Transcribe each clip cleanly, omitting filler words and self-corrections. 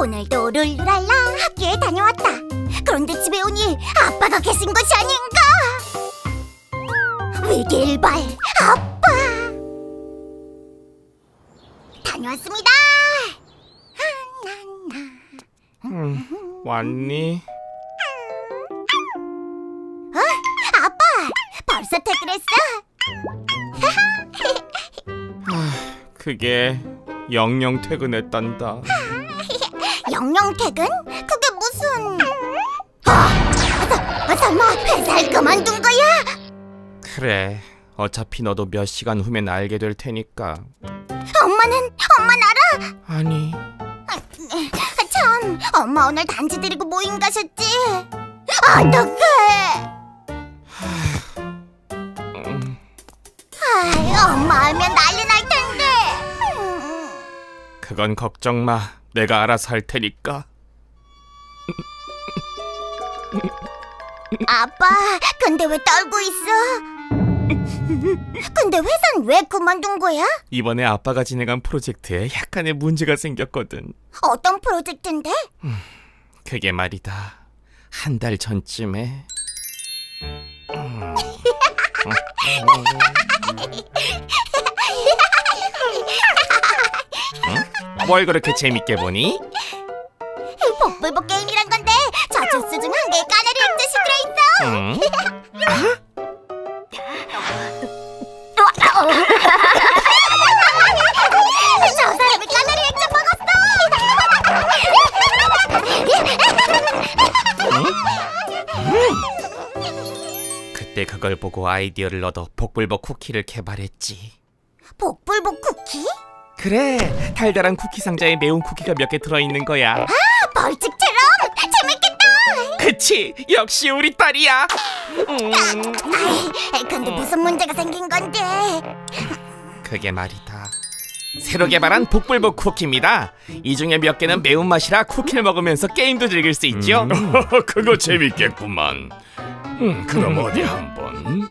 오늘도 룰루랄라 학교에 다녀왔다. 그런데 집에 오니 아빠가 계신 것이 아닌가. 위기일발 아빠. 다녀왔습니다. 왔니? 아빠 벌써 퇴근했어? 그게 영영 퇴근했단다. 영영 퇴근? 그게 무슨... 설마 회사를 그만둔 거야? 그래, 어차피 너도 몇 시간 후면 알게 될 테니까. 엄마는 알아? 아니. 참, 엄마 오늘 단지 데리고 모임 가셨지? 어떡해. 엄마 알면 난리 날 텐데. 그건 걱정 마. 내가 알아서 할 테니까. 아빠, 근데 왜 떨고 있어? 근데 회사는 왜 그만둔 거야? 이번에 아빠가 진행한 프로젝트에 약간의 문제가 생겼거든. 어떤 프로젝트인데? 그게 말이다, 한 달 전쯤에 뭘 그렇게 재밌게 보니? 복불복 게임이란 건데 저 주스 중 한 개에 까나리 액젓이 들어있어. 저 사람이 까나리 액젓 먹었어. 그때 그걸 보고 아이디어를 얻어 복불복 쿠키를 개발했지. 복불복 쿠키? 그래, 달달한 쿠키 상자에 매운 쿠키가 몇 개 들어있는 거야. 벌칙처럼? 재밌겠다. 그치? 역시 우리 딸이야. 근데 무슨 문제가 생긴 건데? 그게 말이다, 새로 개발한 복불복 쿠키입니다. 이 중에 몇 개는 매운맛이라 쿠키를 먹으면서 게임도 즐길 수 있죠. 그거 재밌겠구만. 그럼 어디 한번.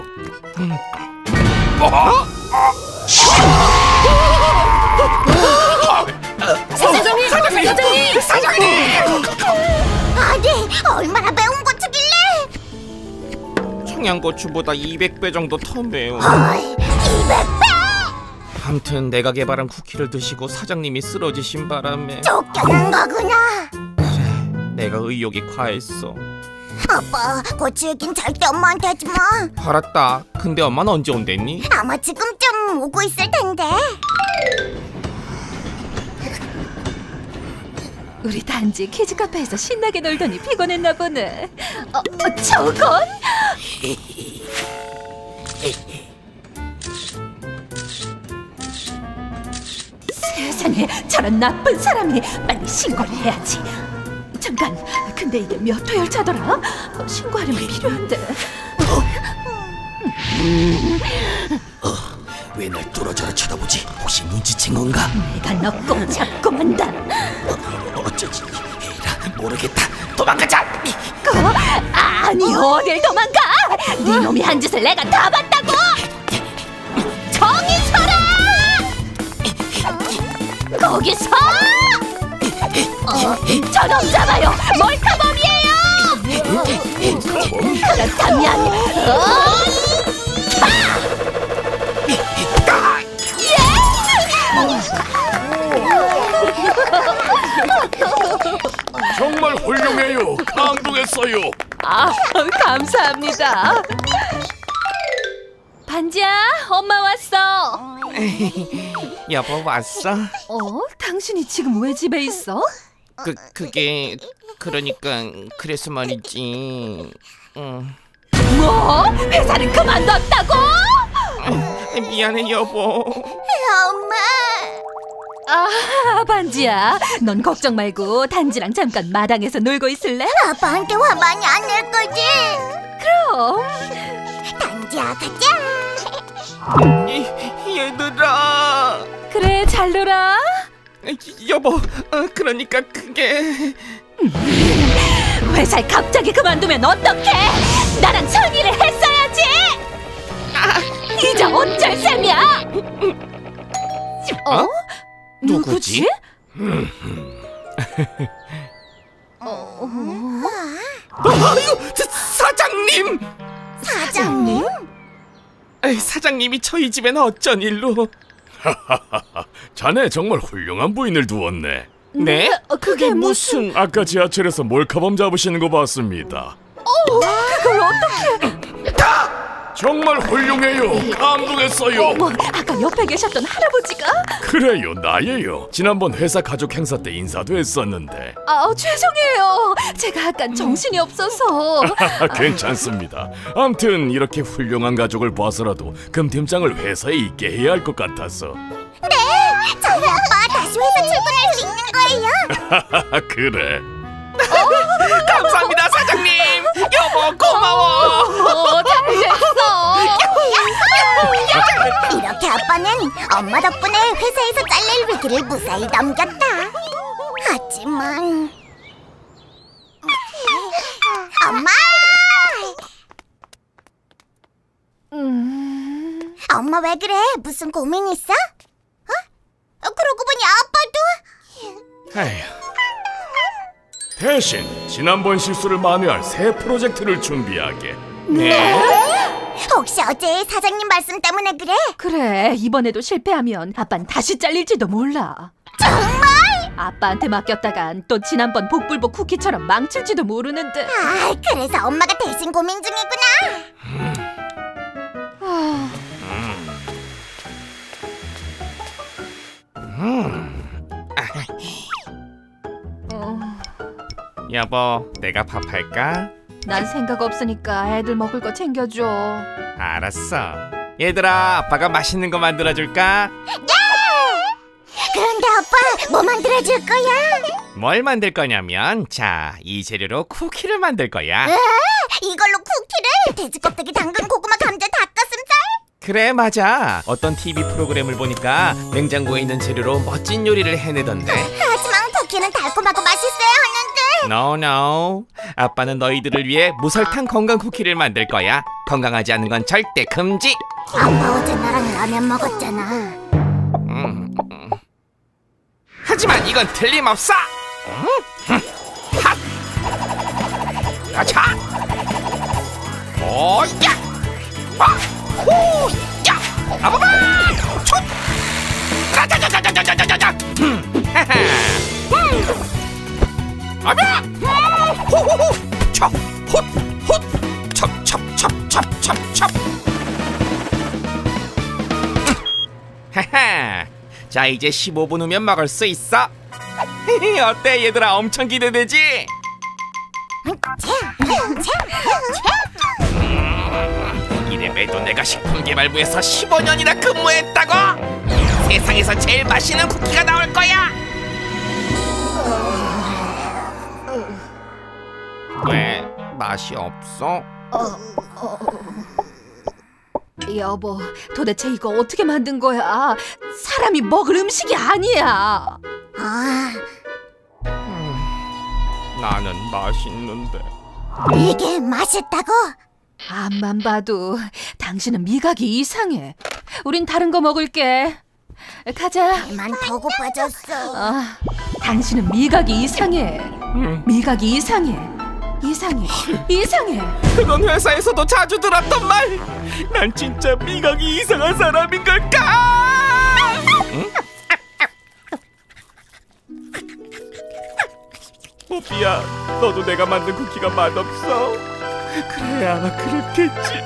사장님! 아니, 얼마나 매운 고추길래? 청양고추보다 200배 정도 더 매워. 200배? 암튼 내가 개발한 쿠키를 드시고 사장님이 쓰러지신 바람에 쫓겨난 거구나. 내가 의욕이 과했어. 아빠, 고추 얘긴 절대 엄마한테 하지 마. 알았다. 근데 엄마는 언제 온댔니? 아마 지금쯤 오고 있을 텐데. 우리 단지 키즈카페에서 신나게 놀더니 피곤했나 보네. 저건? 세상에, 저런 나쁜 사람이. 빨리 신고를 해야지. 잠깐, 근데 이게 몇 호 열차더라? 신고하려면 필요한데. 왜 날 뚫어져라 쳐다보지? 혹시 눈치챈 건가? 내가 너 꼭 잡고 만다. 어쩌지? 에이라, 모르겠다. 도망가자. 아니, 어딜 도망가? 네 놈이 한 짓을 내가 다 봤다고. 정이 서라. 거기서. 저놈 잡아요. 몰카범이에요. 그렇다면 정말 훌륭해요. 감동했어요. 감사합니다. 반지야, 엄마 왔어. 여보 왔어? 당신이 지금 왜 집에 있어? 그게 그러니까 그래서 말이지. 뭐? 회사를 그만뒀다고? 미안해 여보. 엄마. 반지야, 넌 걱정 말고 단지랑 잠깐 마당에서 놀고 있을래? 아빠한테 화 많이 안 낼 거지? 그럼. 단지야, 가자. 얘들아. 그래, 잘 놀아. 여보, 그러니까 그게 회사를 갑자기 그만두면 어떡해? 나랑 상의를 했어야지. 이제 어쩔 셈이야? 누구지? 아유, 사장님! 사장님? 에이, 사장님이 저희 집엔 어쩐 일로? 자네 정말 훌륭한 부인을 두었네. 네? 그게 무슨... 아까 지하철에서 몰카범 잡으시는 거 봤습니다. 그걸 어떻게... 정말 훌륭해요. 감동했어요. 어머, 아까 옆에 계셨던 할아버지가? 그래요, 나예요. 지난번 회사 가족 행사 때 인사도 했었는데. 죄송해요. 제가 약간 정신이 없어서. 괜찮습니다. 암튼 이렇게 훌륭한 가족을 봐서라도 금 팀장을 회사에 있게 해야 할 것 같아서. 저희 아빠 다시 회사 출근할 수 있는 거예요? 그래. 감사합니다, 사장님! 여보, 고마워! 잘 됐어. 이렇게 아빠는 엄마 덕분에 회사에서 잘릴 위기를 무사히 넘겼다. 하지만 엄마! 엄마 왜 그래? 무슨 고민 있어? 그러고 보니 아빠도... 에휴. 대신 지난번 실수를 만회할 새 프로젝트를 준비하게. 네? 혹시 어제 사장님 말씀 때문에 그래? 그래, 이번에도 실패하면 아빠는 다시 잘릴지도 몰라. 정말? 아빠한테 맡겼다간 또 지난번 복불복 쿠키처럼 망칠지도 모르는데. 그래서 엄마가 대신 고민 중이구나. 여보, 내가 밥 할까? 난 생각 없으니까 애들 먹을 거 챙겨줘. 알았어. 얘들아, 아빠가 맛있는 거 만들어줄까? 그런데 아빠 뭐 만들어줄 거야? 뭘 만들 거냐면, 자, 이 재료로 쿠키를 만들 거야. 이걸로 쿠키를? 돼지 껍데기, 당근, 고구마, 감자, 닭가슴살? 그래, 맞아. 어떤 TV 프로그램을 보니까 냉장고에 있는 재료로 멋진 요리를 해내던데. 하지만 쿠키는 달콤하고 맛있어야 하는데. No, no. 아빠는 너희들을 위해 무설탕 건강 쿠키를 만들 거야. 건강하지 않은 건 절대 금지. 아빠 어제 나랑 라면 먹었잖아. 하지만 이건 틀림없어. 핫! 가자! 오야! 호! 야! 아바바! 촛! 자자자자자자자자자! 아바! 호호호! 쳐! 헛! 헛! 첩첩첩첩첩첩! 하하! 자, 이제 15분 후면 먹을 수 있어. 어때, 얘들아? 엄청 기대되지? 이래봬도 내가 식품개발부에서 15년이나 근무했다고? 세상에서 제일 맛있는 쿠키가 나올 거야. 왜? 맛이 없어? 여보, 도대체 이거 어떻게 만든 거야? 사람이 먹을 음식이 아니야. 나는 맛있는데. 이게 맛있다고? 앞만 봐도 당신은 미각이 이상해. 우린 다른 거 먹을게. 가자. 난 더 고파졌어. 당신은 미각이 이상해. 미각이 이상해. 이상해. 그건 회사에서도 자주 들었던 말. 난 진짜 미각이 이상한 사람인 걸까? 응? 뽀삐야, 너도 내가 만든 쿠키가 맛없어? 그래, 아마 그렇겠지.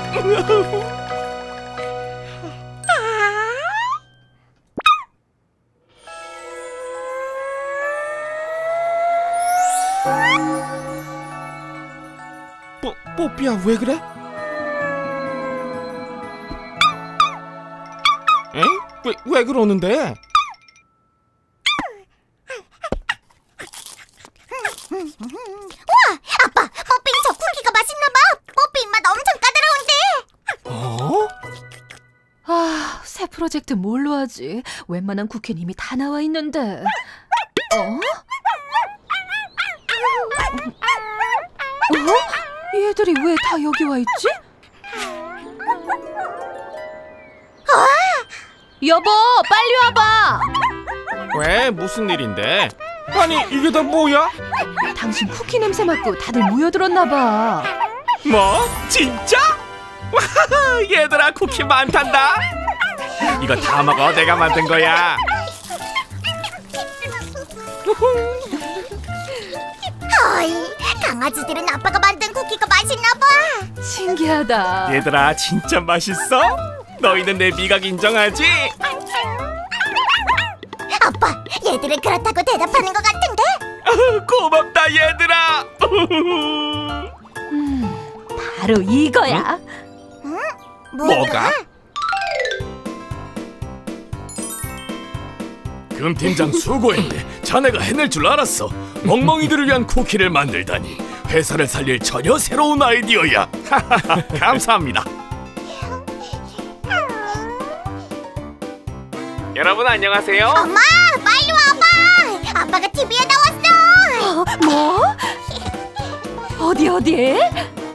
뽀삐야, 왜 그래? 엥? 왜 그러는데? 우와! 아빠! 뽀삐 저 쿠키가 맛있나봐! 뽀삐 입맛 엄청 까다로운데! 새 프로젝트 뭘로 하지? 웬만한 쿠키는 이미 다 나와 있는데. 얘들이 왜 다 여기 와 있지? 여보, 빨리 와봐. 왜? 무슨 일인데? 아니 이게 다 뭐야? 당신 쿠키 냄새 맡고 다들 모여들었나 봐. 뭐? 진짜? 와, 얘들아 쿠키 많단다. 이거 다 먹어. 내가 만든 거야. 어이, 강아지들은 아빠가 만든 쿠키가 맛있나 봐. 신기하다. 얘들아 진짜 맛있어? 너희는 내 미각 인정하지? 아빠, 얘들은 그렇다고 대답하는 것 같은데? 고맙다 얘들아. 바로 이거야. 뭐가? 금 팀장 수고했네. 자네가 해낼 줄 알았어. 멍멍이들을 위한 쿠키를 만들다니. 회사를 살릴 전혀 새로운 아이디어야. 감사합니다. 여러분 안녕하세요. 엄마, 빨리 와봐. 아빠가 TV에 나왔어. 뭐? 어디에?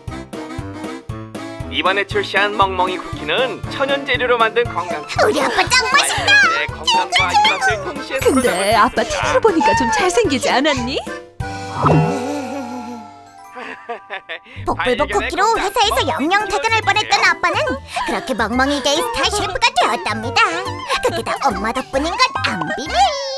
이번에 출시한 멍멍이 쿠키는 천연 재료로 만든 건강. 우리 아빠 짱 맛있다. 네, 건강과 입맛을 동시에 근데 아빠 TV로 보니까 좀 잘생기지 않았니? 복불복 쿠키로 회사에서 영영 퇴근할 뻔했던 아빠는 그렇게 멍멍이 데이 스타 셰프가 되었답니다. 그게 다 엄마 덕분인 건 안 비밀.